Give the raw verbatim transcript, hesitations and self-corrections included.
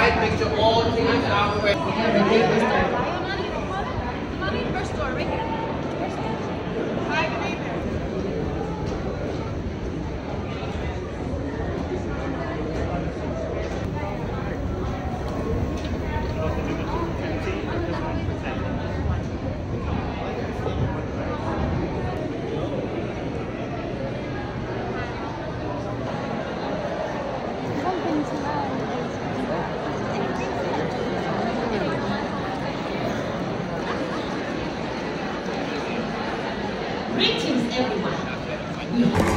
side. Make sure all things are correct. Greetings, everyone. We